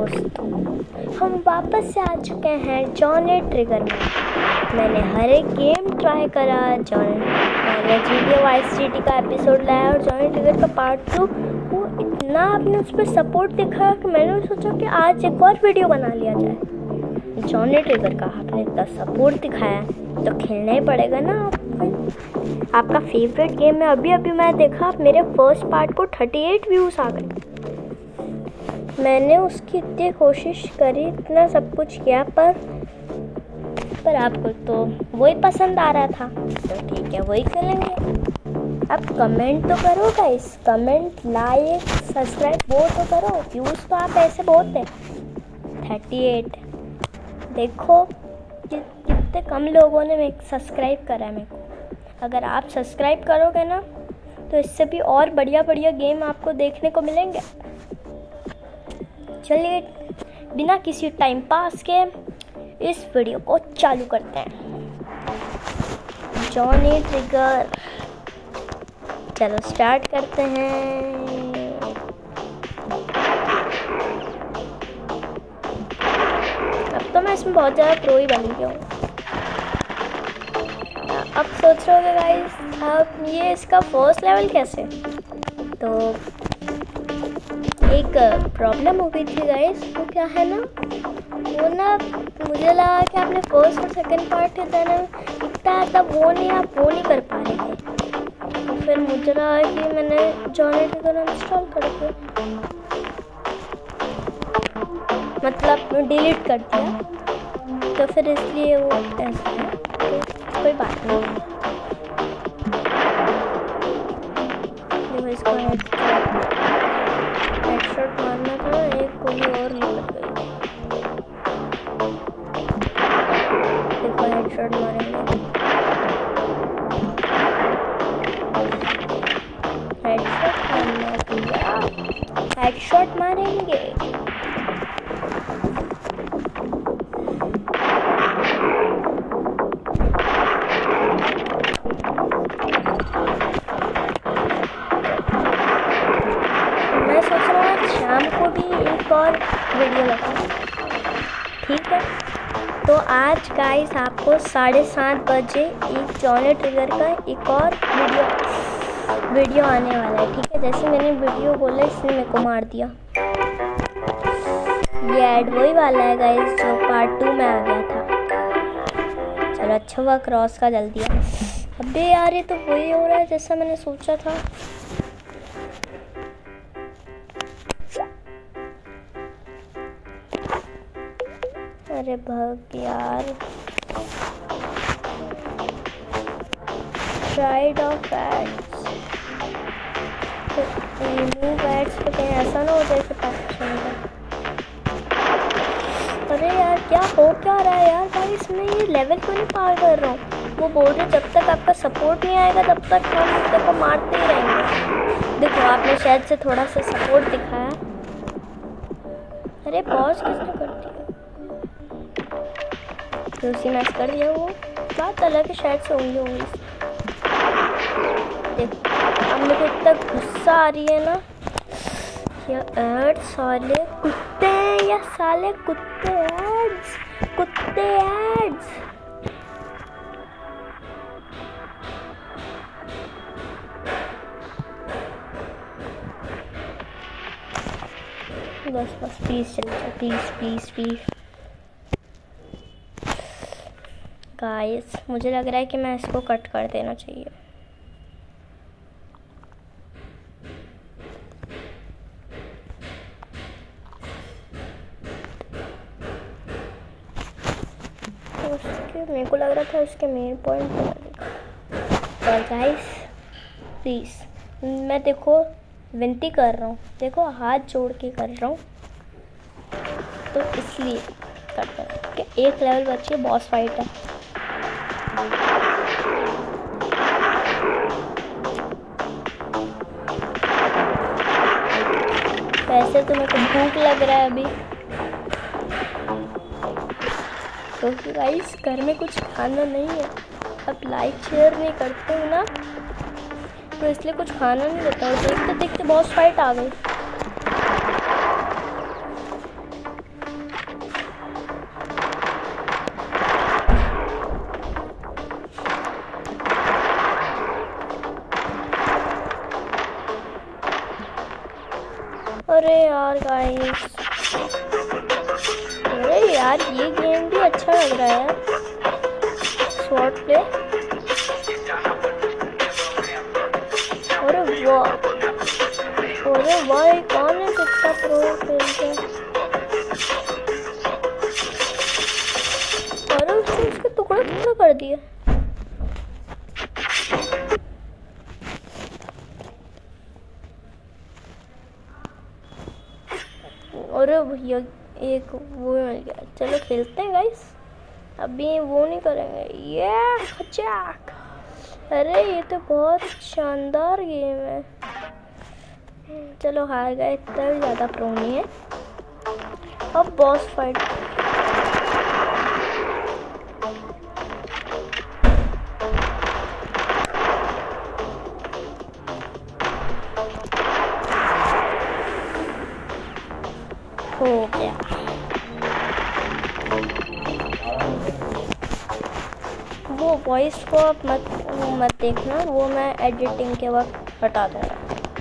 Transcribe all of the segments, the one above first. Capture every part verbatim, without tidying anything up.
दोस्तों, हम वापस से आ चुके हैं जॉनी ट्रिगर में। मैंने हर एक गेम ट्राई करा। जॉनी मैंने G T A vice city का एपिसोड लाया और जॉनी ट्रिगर का पार्ट टू, वो इतना आपने उस पर सपोर्ट दिखाया कि मैंने सोचा कि आज एक और वीडियो बना लिया जाए। जॉनी ट्रिगर का आपने इतना सपोर्ट दिखाया तो खेलना ही पड़ेगा ना। आप आपका फेवरेट गेम है। अभी अभी मैं देखा मेरे फर्स्ट पार्ट को अड़तीस व्यूज़ आ गए। मैंने उसकी इतनी कोशिश करी, इतना सब कुछ किया, पर पर आपको तो वही पसंद आ रहा था, तो ठीक है वही करेंगे। अब कमेंट तो करो गाइस, कमेंट, लाइक, सब्सक्राइब वो तो करो। व्यूज़ तो आप ऐसे बहुत हैं, अड़तीस। देखो कि, कितने कम लोगों ने मेरे सब्सक्राइब करा है मेरे को। अगर आप सब्सक्राइब करोगे ना तो इससे भी और बढ़िया बढ़िया गेम आपको देखने को मिलेंगे। चलिए बिना किसी टाइम पास के इस वीडियो को चालू करते हैं। जॉनी ट्रिगर, चलो स्टार्ट करते हैं। अब तो मैं इसमें बहुत ज़्यादा प्रो ही बन गया हूँ। अब सोच रहे होगे गाइस, अब ये इसका फर्स्ट लेवल कैसे? तो एक प्रॉब्लम हो गई थी गाइस। वो क्या है ना, वो ना मुझे लगा कि आपने फर्स्ट और सेकंड पार्ट था ना इतना था, वो नहीं आप वो नहीं कर पा रहे थे। तो फिर मुझे लगा कि मैंने जॉनी ट्रिगर इंस्टॉल कर दिया, मतलब डिलीट कर दिया, तो फिर इसलिए वो ऐसा है। तो कोई बात नहीं, देखो इसको हेडशॉट मारना था, एक गोली और निकल गई। देखो हेडशॉट मारेंगे, हेडशॉट मारना भैया, हेडशॉट मारेंगे। मैं सोच रहा हूँ शाम को भी एक और वीडियो लगाऊँ, ठीक है? तो आज गाइस आपको साढ़े सात बजे एक जॉनी ट्रिगर का एक और वीडियो वीडियो आने वाला है, ठीक है? जैसे मैंने वीडियो बोला इसने मेरे को मार दिया। ये ऐड वही वाला है गाइस जो पार्ट टू में आ गया था। चलो अच्छा हुआ क्रॉस का जल्दी है। अबे यार ये तो वही हो रहा है जैसा मैंने सोचा था। अरे भाग यार, tried of ads, remove ads पे कहीं ऐसा ना हो जाए कि पाकिस्तान। अरे यार क्या हो क्या रहा है यार भाई, इसमें ये लेवल क्यों नहीं पार कर रहा हूँ? वो बोल रहे जब तक आपका सपोर्ट नहीं आएगा तब तक हम उसको मारते ही रहेंगे। देखो आपने शायद से थोड़ा सा सपोर्ट दिखाया। अरे पॉज किसने कर दिया? तो उसी मैच कर दिया, वो बात अलग है, शायद से होंगी होंगी। देखो अब मेरे को इतना गुस्सा आ रही है ना, क्या एड साले कुत्ते या साले कुत्ते एड्स, कुत्ते एड्स। बस बस प्लीज चल जाओ, प्लीज प्लीज प्लीज गाइस। मुझे लग रहा है कि मैं इसको कट कर देना चाहिए। तो उसके मेरे को लग रहा था इसके मेन पॉइंट पर। और गाइस प्लीज़ मैं देखो विनती कर रहा हूँ, देखो हाथ जोड़ के कर रहा हूँ, तो इसलिए करते हैं कि एक लेवल बच्चे बॉस फाइट है। वैसे तो मेरे को भूख लग रहा है अभी, तो गाइस घर में कुछ खाना नहीं है। अब लाइक शेयर नहीं करते हो ना, तो इसलिए कुछ खाना नहीं देता। और देखते देखते बॉस फाइट आ गई। अरे यार ये गेम भी अच्छा लग रहा है, शॉर्ट प्ले। अरे वाह, अरे वाह, कौन है कितना प्रो खेलता है। अरे उसने उसके टुकड़ा टुकड़ा कर दिया। अरे भैया एक वो मिल गया, चलो खेलते हैं गाइस। अभी वो नहीं करेंगे, ये खचाक। अरे ये तो बहुत शानदार गेम है। चलो हार गए, इतना भी ज़्यादा प्रो नहीं है। अब बॉस फाइट। हो गया। वो वॉइस को आप मत मत देखना, वो मैं एडिटिंग के वक्त हटा दूँगा।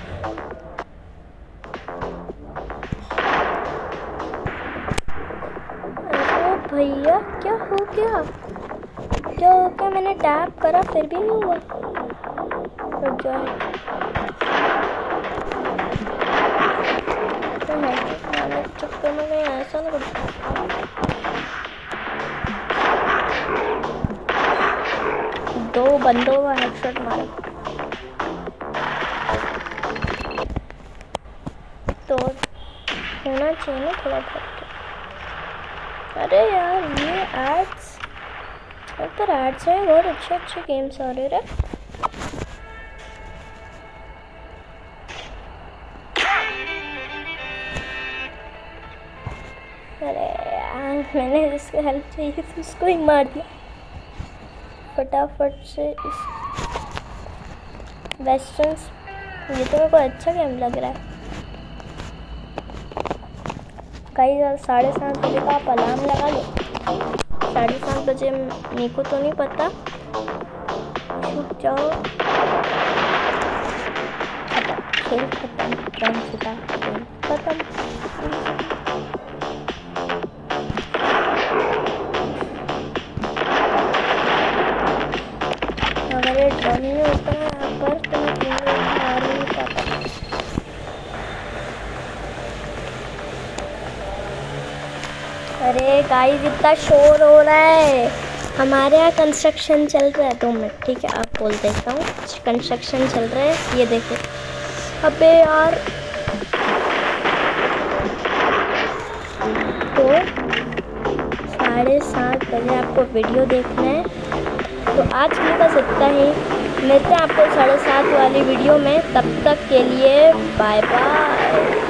अरे भैया क्या हो गया, क्या हो गया? मैंने टैप करा फिर भी नहीं हुआ। रुक जाओ, चक्कर में मैं ऐसा ना करूँ। दो बंदों का हेडशॉट मारा तो होना चाहिए ना थोड़ा बहुत। अरे यार ये एड्स, अब तो एड्स है, बहुत अच्छे अच्छे गेम्स आ रहे हैं। अरे यार मैंने जिसको हेल्प चाहिए थी उसको ही मार दिया फटाफट से। इस वेस्टर्न्स ये तो मेरे को अच्छा गेम लग रहा है। कई साढ़े सात बजे का आप अलार्म लगा लो। साढ़े सात बजे मेरे को तो नहीं पता। छूट जाओ, खत्म खेल, खत्म गेम छूटा, खेल खत्म। अगर ये ड्रम नहीं होता है यहाँ पर तो मैं तुम्हें मार नहीं पाता। अरे गाइस इतना शोर हो रहा है, हमारे यहाँ कंस्ट्रक्शन चल रहा है। दो मिनट ठीक है, आप बोल देता हूँ। कंस्ट्रक्शन चल रहा है, ये देखो। अबे यार तो साढ़े सात बजे आपको वीडियो देखना है, तो आज के लिए बस इतना ही। मिलते हैं आपको साढ़े सात वाली वीडियो में, तब तक के लिए बाय बाय।